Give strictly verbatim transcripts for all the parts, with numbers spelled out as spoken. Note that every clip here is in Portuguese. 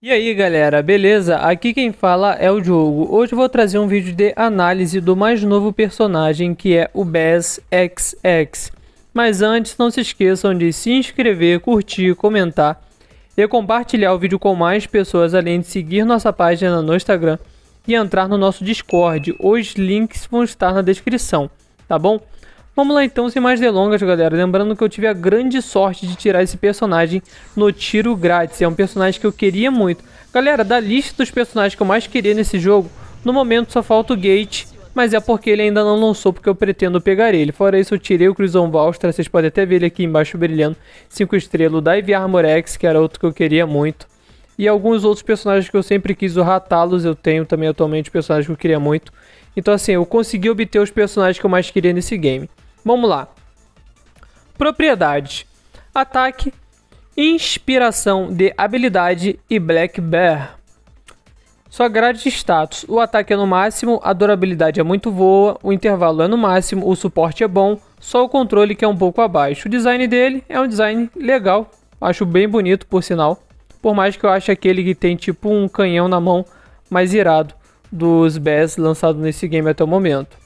E aí galera, beleza? Aqui quem fala é o Diogo. Hoje eu vou trazer um vídeo de análise do mais novo personagem, que é o Bass X X. Mas antes, não se esqueçam de se inscrever, curtir, comentar e compartilhar o vídeo com mais pessoas, além de seguir nossa página no Instagram e entrar no nosso Discord. Os links vão estar na descrição, tá bom? Vamos lá então, sem mais delongas, galera. Lembrando que eu tive a grande sorte de tirar esse personagem no tiro grátis. É um personagem que eu queria muito. Galera, da lista dos personagens que eu mais queria nesse jogo, no momento só falta o Gate, mas é porque ele ainda não lançou, porque eu pretendo pegar ele. Fora isso, eu tirei o Crimson Valstra, vocês podem até ver ele aqui embaixo brilhando. cinco estrelas, o Dive Armor X, que era outro que eu queria muito. E alguns outros personagens que eu sempre quis, o Ratalos eu tenho também atualmente, personagens que eu queria muito. Então assim, eu consegui obter os personagens que eu mais queria nesse game. Vamos lá. Propriedades: ataque, inspiração de habilidade e Black Bear. Sua grade de status: o ataque é no máximo, a durabilidade é muito boa, o intervalo é no máximo, o suporte é bom, só o controle que é um pouco abaixo. O design dele é um design legal, acho bem bonito por sinal, por mais que eu ache aquele que tem tipo um canhão na mão mais irado dos Bass lançados nesse game até o momento.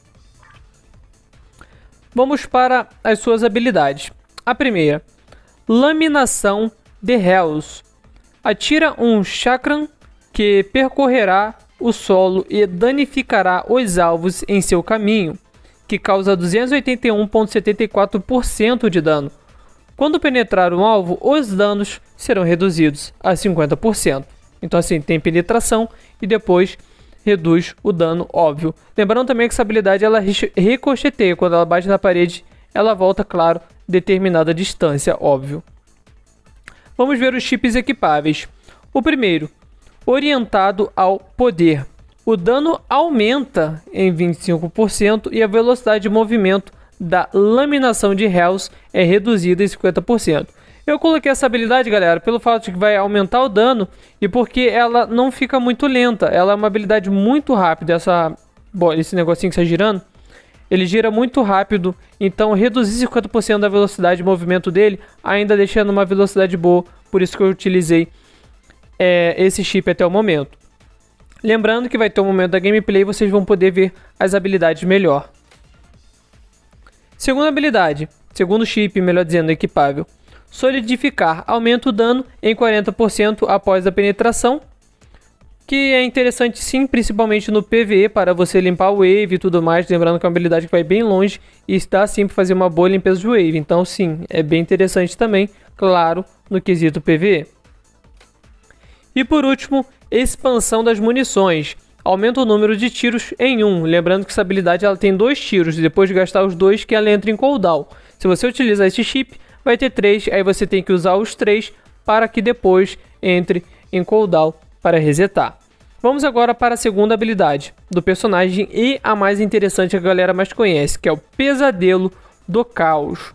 Vamos para as suas habilidades. A primeira, Laminação de Hells. Atira um chakram que percorrerá o solo e danificará os alvos em seu caminho, que causa duzentos e oitenta e um vírgula setenta e quatro por cento de dano. Quando penetrar um alvo, os danos serão reduzidos a cinquenta por cento. Então assim, tem penetração e depois reduz o dano, óbvio. Lembrando também que essa habilidade ela ricocheteia. Quando ela bate na parede, ela volta, claro, determinada distância, óbvio. Vamos ver os chips equipáveis. O primeiro, orientado ao poder. O dano aumenta em vinte e cinco por cento e a velocidade de movimento da laminação de Hells é reduzida em cinquenta por cento. Eu coloquei essa habilidade, galera, pelo fato de que vai aumentar o dano e porque ela não fica muito lenta. Ela é uma habilidade muito rápida, essa, bom, esse negocinho que está girando. Ele gira muito rápido, então reduzir cinquenta por cento da velocidade de movimento dele, ainda deixando uma velocidade boa. Por isso que eu utilizei é, esse chip até o momento. Lembrando que vai ter um momento da gameplay e vocês vão poder ver as habilidades melhor. Segunda habilidade, segundo chip, melhor dizendo, equipável. Solidificar, aumenta o dano em quarenta por cento após a penetração, que é interessante sim, principalmente no P V E, para você limpar o wave e tudo mais. Lembrando que é uma habilidade que vai bem longe e está sim para fazer uma boa limpeza de wave, então sim, é bem interessante também, claro, no quesito P V E. E por último, expansão das munições, aumenta o número de tiros em um, lembrando que essa habilidade ela tem dois tiros, e depois de gastar os dois que ela entra em cooldown. Se você utilizar esse chip, vai ter três, aí você tem que usar os três para que depois entre em cooldown para resetar. Vamos agora para a segunda habilidade do personagem e a mais interessante que a galera mais conhece, que é o Pesadelo do Caos.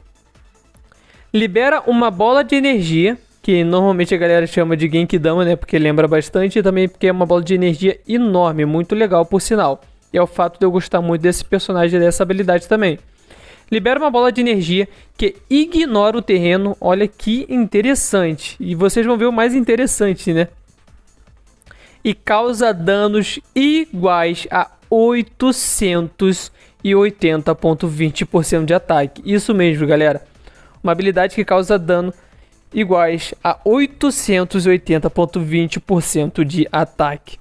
Libera uma bola de energia, que normalmente a galera chama de Genkidama, né, porque lembra bastante, e também porque é uma bola de energia enorme, muito legal por sinal. E é o fato de eu gostar muito desse personagem e dessa habilidade também. Libera uma bola de energia que ignora o terreno. Olha que interessante. E vocês vão ver o mais interessante, né? E causa danos iguais a oitocentos e oitenta vírgula vinte por cento de ataque. Isso mesmo, galera. Uma habilidade que causa dano iguais a oitocentos e oitenta vírgula vinte por cento de ataque.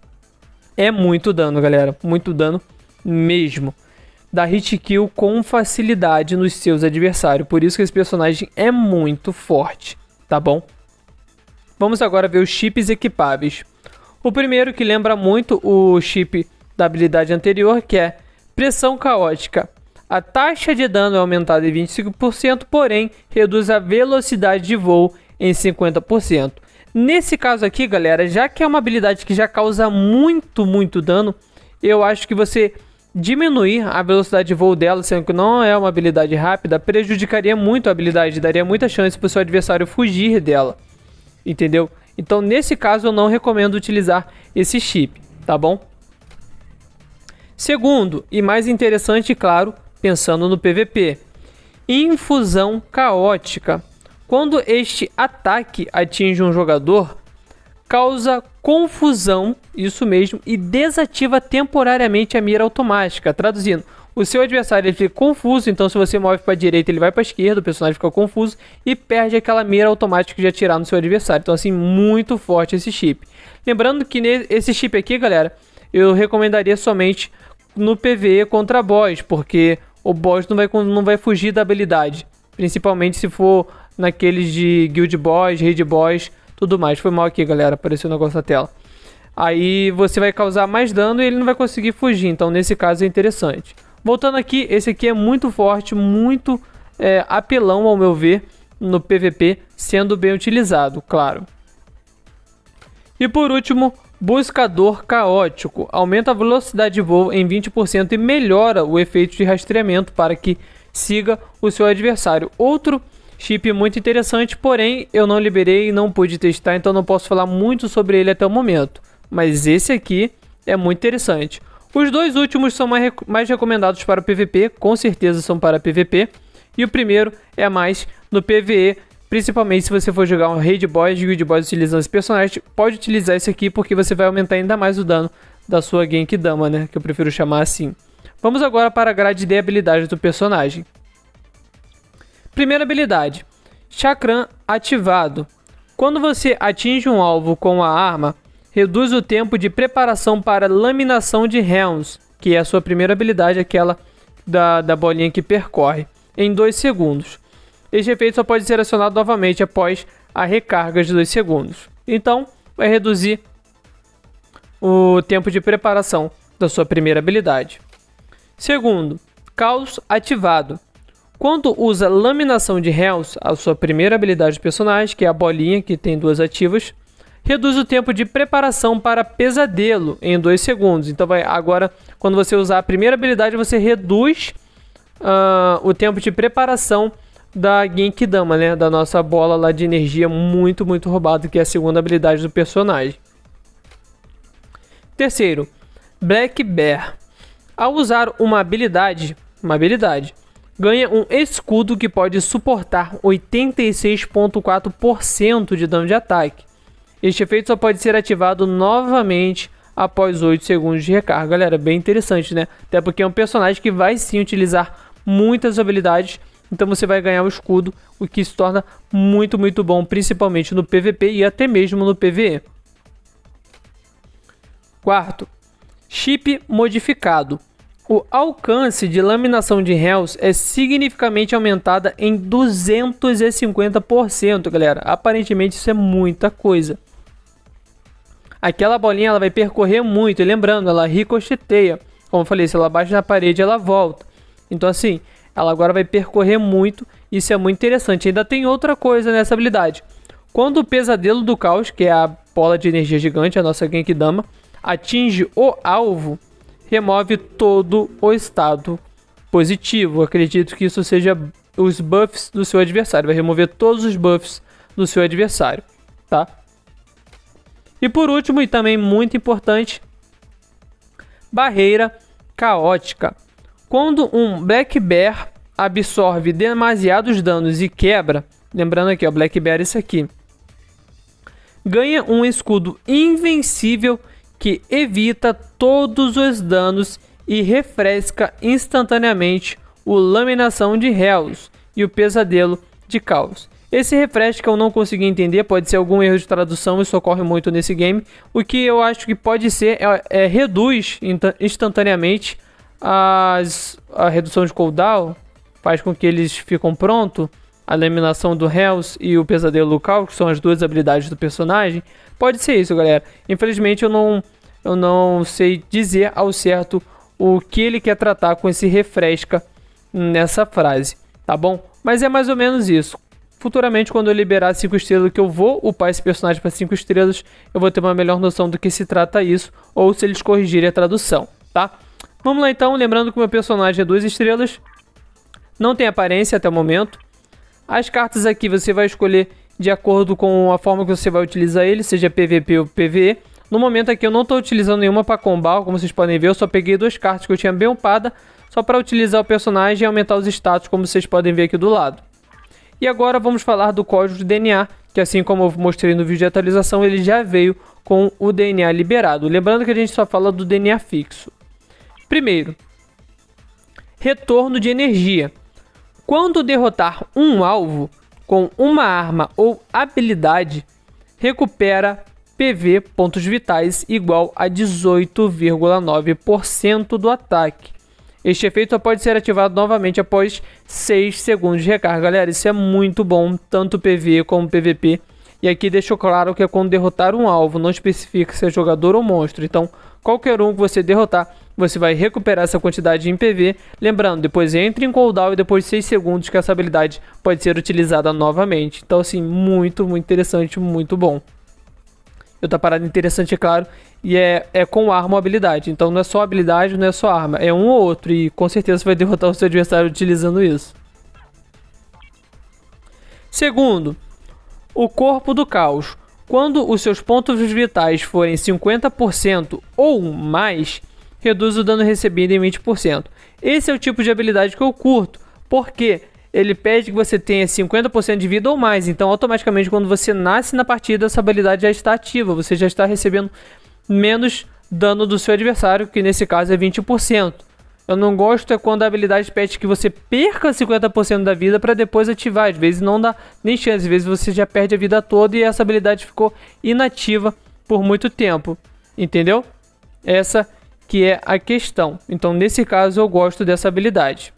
É muito dano, galera. Muito dano mesmo. Dá hit kill com facilidade nos seus adversários. Por isso que esse personagem é muito forte, tá bom? Vamos agora ver os chips equipáveis. O primeiro, que lembra muito o chip da habilidade anterior, que é Pressão Caótica. A taxa de dano é aumentada em vinte e cinco por cento, porém reduz a velocidade de voo em cinquenta por cento. Nesse caso aqui, galera, já que é uma habilidade que já causa muito, muito dano, eu acho que você diminuir a velocidade de voo dela, sendo que não é uma habilidade rápida, prejudicaria muito a habilidade, daria muita chance para o seu adversário fugir dela, entendeu? Então nesse caso eu não recomendo utilizar esse chip, tá bom? Segundo, e mais interessante, claro, pensando no P V P, Infusão Caótica. Quando este ataque atinge um jogador, causa confusão, isso mesmo, e desativa temporariamente a mira automática. Traduzindo, o seu adversário ele fica confuso, então se você move para a direita ele vai para a esquerda, o personagem fica confuso e perde aquela mira automática de atirar no seu adversário. Então assim, muito forte esse chip. Lembrando que esse chip aqui, galera, eu recomendaria somente no P V E contra boss, porque o boss não vai, não vai fugir da habilidade, principalmente se for naqueles de guild boss, raid boss, tudo mais. Foi mal aqui, galera, apareceu o negócio na tela. Aí você vai causar mais dano e ele não vai conseguir fugir, então nesse caso é interessante. Voltando aqui, esse aqui é muito forte, muito é, apelão ao meu ver no P V P, sendo bem utilizado, claro. E por último, Buscador Caótico. Aumenta a velocidade de voo em vinte por cento e melhora o efeito de rastreamento para que siga o seu adversário. Outro chip muito interessante, porém eu não liberei e não pude testar, então não posso falar muito sobre ele até o momento. Mas esse aqui é muito interessante. Os dois últimos são mais, mais recomendados para o P V P, com certeza são para P V P. E o primeiro é mais no P V E, principalmente se você for jogar um Raid Boss, Guild Boss utilizando esse personagem, pode utilizar esse aqui porque você vai aumentar ainda mais o dano da sua Genkidama, né? Que eu prefiro chamar assim. Vamos agora para a grade de habilidades do personagem. Primeira habilidade, Chakram ativado. Quando você atinge um alvo com a arma, reduz o tempo de preparação para laminação de Helms, que é a sua primeira habilidade, aquela da, da bolinha que percorre, em dois segundos. Este efeito só pode ser acionado novamente após a recarga de dois segundos. Então, vai reduzir o tempo de preparação da sua primeira habilidade. Segundo, Caos ativado. Quando usa Laminação de Hells, a sua primeira habilidade do personagem, que é a bolinha, que tem duas ativas, reduz o tempo de preparação para Pesadelo em dois segundos. Então, vai, agora, quando você usar a primeira habilidade, você reduz uh, o tempo de preparação da Genkidama, né? Da nossa bola lá de energia muito, muito roubada, que é a segunda habilidade do personagem. Terceiro, Black Bear. Ao usar uma habilidade, uma habilidade, ganha um escudo que pode suportar oitenta e seis vírgula quatro por cento de dano de ataque. Este efeito só pode ser ativado novamente após oito segundos de recarga. Galera, bem interessante, né? Até porque é um personagem que vai sim utilizar muitas habilidades. Então você vai ganhar o escudo, o que se torna muito, muito bom, principalmente no P V P e até mesmo no P V E. Quarto, chip modificado. O alcance de laminação de Hells é significativamente aumentada em duzentos e cinquenta por cento, galera. Aparentemente isso é muita coisa. Aquela bolinha ela vai percorrer muito, e lembrando, ela ricocheteia. Como eu falei, se ela bate na parede, ela volta. Então assim, ela agora vai percorrer muito, isso é muito interessante. Ainda tem outra coisa nessa habilidade. Quando o Pesadelo do Caos, que é a bola de energia gigante, a nossa Genkidama, atinge o alvo, remove todo o estado positivo. Eu acredito que isso seja os buffs do seu adversário. Vai remover todos os buffs do seu adversário, tá? E por último, e também muito importante, Barreira Caótica. Quando um Black Bear absorve demasiados danos e quebra, lembrando aqui, ó, Black Bear é isso aqui, ganha um escudo invencível que evita todos os danos e refresca instantaneamente o Laminação de Hells e o Pesadelo de Caos. Esse refresca eu não consegui entender, pode ser algum erro de tradução, isso ocorre muito nesse game. O que eu acho que pode ser é, é reduz instantaneamente as, a redução de cooldown, faz com que eles ficam prontos, a Laminação do Hells e o Pesadelo do Caos, que são as duas habilidades do personagem. Pode ser isso, galera. Infelizmente eu não, eu não sei dizer ao certo o que ele quer tratar com esse refresca nessa frase, tá bom? Mas é mais ou menos isso. Futuramente, quando eu liberar cinco estrelas, que eu vou upar esse personagem para cinco estrelas, eu vou ter uma melhor noção do que se trata isso, ou se eles corrigirem a tradução, tá? Vamos lá então, lembrando que o meu personagem é duas estrelas, não tem aparência até o momento. As cartas aqui você vai escolher de acordo com a forma que você vai utilizar ele, seja P V P ou P V E. No momento aqui eu não estou utilizando nenhuma para combar, como vocês podem ver, eu só peguei duas cartas que eu tinha bem upada, só para utilizar o personagem e aumentar os status, como vocês podem ver aqui do lado. E agora vamos falar do código de D N A, que assim como eu mostrei no vídeo de atualização, ele já veio com o D N A liberado. Lembrando que a gente só fala do D N A fixo. Primeiro, retorno de energia. Quando derrotar um alvo com uma arma ou habilidade, recupera P V, pontos vitais, igual a dezoito vírgula nove por cento do ataque. Este efeito só pode ser ativado novamente após seis segundos de recarga. Galera, isso é muito bom, tanto P V como P V P. E aqui deixou claro que é quando derrotar um alvo, não especifica se é jogador ou monstro. Então, qualquer um que você derrotar, você vai recuperar essa quantidade em P V. Lembrando, depois entra em cooldown e depois de seis segundos que essa habilidade pode ser utilizada novamente. Então, assim, muito, muito interessante, muito bom. Outra parada interessante, é claro, e é, é com arma ou habilidade. Então não é só habilidade, não é só arma, é um ou outro. E com certeza você vai derrotar o seu adversário utilizando isso. Segundo, o corpo do caos. Quando os seus pontos vitais forem cinquenta por cento ou mais, reduz o dano recebido em vinte por cento. Esse é o tipo de habilidade que eu curto, porque ele pede que você tenha cinquenta por cento de vida ou mais. Então automaticamente quando você nasce na partida, essa habilidade já está ativa. Você já está recebendo menos dano do seu adversário, que nesse caso é vinte por cento. Eu não gosto é quando a habilidade pede que você perca cinquenta por cento da vida para depois ativar. Às vezes não dá nem chance, às vezes você já perde a vida toda e essa habilidade ficou inativa por muito tempo. Entendeu? Essa que é a questão. Então nesse caso eu gosto dessa habilidade.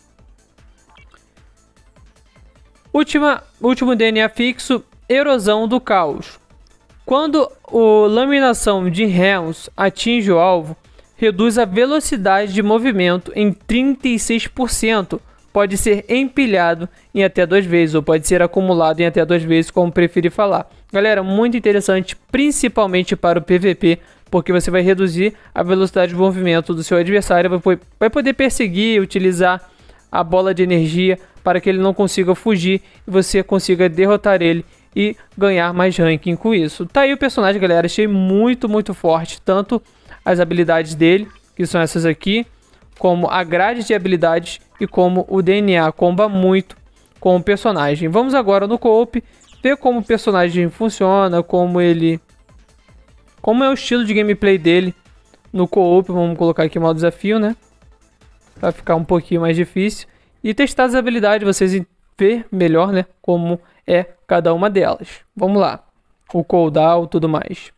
Última, último D N A fixo, erosão do caos. Quando a laminação de Helms atinge o alvo, reduz a velocidade de movimento em trinta e seis por cento. Pode ser empilhado em até duas vezes, ou pode ser acumulado em até duas vezes, como preferir falar. Galera, muito interessante, principalmente para o P V P, porque você vai reduzir a velocidade de movimento do seu adversário, vai poder perseguir, utilizar a bola de energia para que ele não consiga fugir e você consiga derrotar ele e ganhar mais ranking com isso. Tá aí o personagem, galera, achei muito, muito forte, tanto as habilidades dele, que são essas aqui, como a grade de habilidades e como o D N A comba muito com o personagem. Vamos agora no co-op, ver como o personagem funciona, como ele... como é o estilo de gameplay dele no co-op. Vamos colocar aqui o modo desafio, né? Para ficar um pouquinho mais difícil. E testar as habilidades, vocês ver melhor, né? Como é cada uma delas. Vamos lá. O cooldown, tudo mais.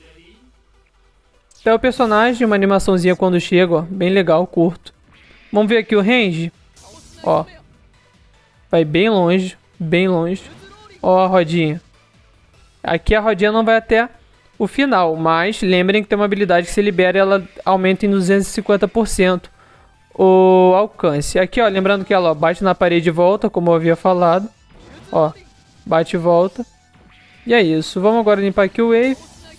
Até o personagem, uma animaçãozinha quando chega, ó. Bem legal, curto. Vamos ver aqui o range. Ó. Vai bem longe, bem longe. Ó a rodinha. Aqui a rodinha não vai até o final, mas lembrem que tem uma habilidade que se libera, ela aumenta em duzentos e cinquenta por cento. O alcance. Aqui, ó, lembrando que ela ó, bate na parede e volta, como eu havia falado. Ó, bate e volta. E é isso. Vamos agora limpar aqui o wave.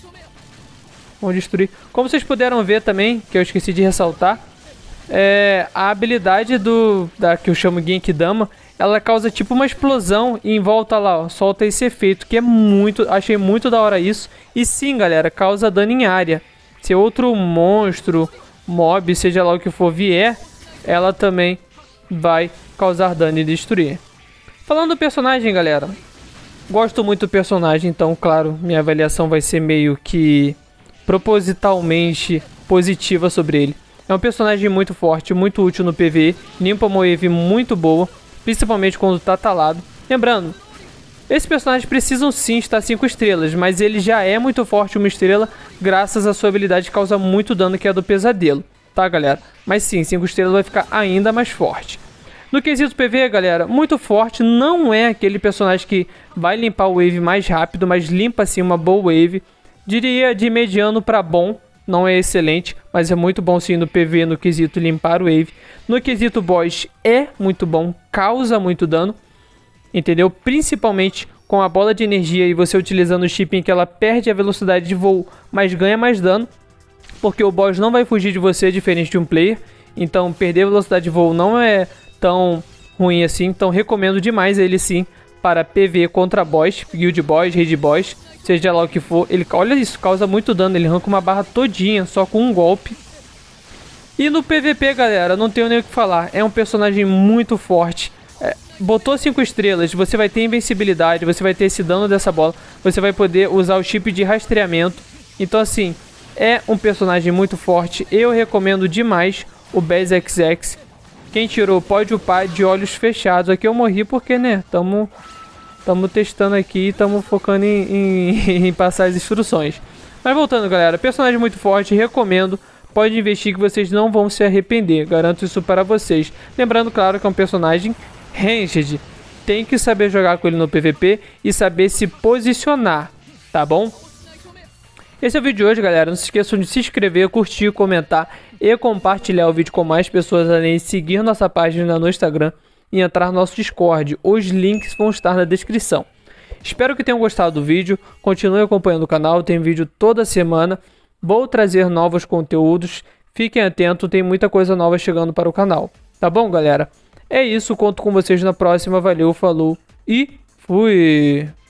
Vamos destruir. Como vocês puderam ver também, que eu esqueci de ressaltar, é, a habilidade do da que eu chamo Genkidama, ela causa tipo uma explosão e em volta lá, ó, solta esse efeito, que é muito, achei muito da hora isso. E sim, galera, causa dano em área. Se outro monstro, mob, seja lá o que for, vier, ela também vai causar dano e destruir. Falando do personagem, galera, gosto muito do personagem, então, claro, minha avaliação vai ser meio que propositalmente positiva sobre ele. É um personagem muito forte, muito útil no P V E, limpa uma wave muito boa, principalmente quando tá talado. Lembrando, esses personagens precisam sim estar cinco estrelas, mas ele já é muito forte uma estrela, graças à sua habilidade que causa muito dano, que é a do pesadelo, tá, galera? Mas sim, cinco estrelas vai ficar ainda mais forte. No quesito P V, galera, muito forte, não é aquele personagem que vai limpar o wave mais rápido, mas limpa sim uma boa wave. Diria de mediano para bom, não é excelente, mas é muito bom sim no P V no quesito limpar o wave. No quesito boss é muito bom, causa muito dano, entendeu? Principalmente com a bola de energia e você utilizando o chip em que ela perde a velocidade de voo, mas ganha mais dano, porque o boss não vai fugir de você, diferente de um player. Então perder a velocidade de voo não é tão ruim assim, então recomendo demais ele sim para P V contra boss, guild boss, raid boss, seja lá o que for. Ele, olha isso, causa muito dano, ele arranca uma barra todinha só com um golpe. E no P V P, galera, não tenho nem o que falar, é um personagem muito forte. É, botou cinco estrelas, você vai ter invencibilidade, você vai ter esse dano dessa bola, você vai poder usar o chip de rastreamento. Então assim, é um personagem muito forte, eu recomendo demais o Bass X X. Quem tirou pode upar de olhos fechados. Aqui eu morri porque, né, tamo, tamo testando aqui, tamo focando em, em, em passar as instruções. Mas voltando, galera, personagem muito forte, recomendo. Pode investir que vocês não vão se arrepender, garanto isso para vocês. Lembrando, claro, que é um personagem ranged. Tem que saber jogar com ele no P V P e saber se posicionar, tá bom? Esse é o vídeo de hoje, galera. Não se esqueçam de se inscrever, curtir, comentar e compartilhar o vídeo com mais pessoas, além de seguir nossa página no Instagram e entrar no nosso Discord. Os links vão estar na descrição. Espero que tenham gostado do vídeo. Continue acompanhando o canal, tem vídeo toda semana. Vou trazer novos conteúdos. Fiquem atentos, tem muita coisa nova chegando para o canal. Tá bom, galera? É isso, conto com vocês na próxima. Valeu, falou e fui!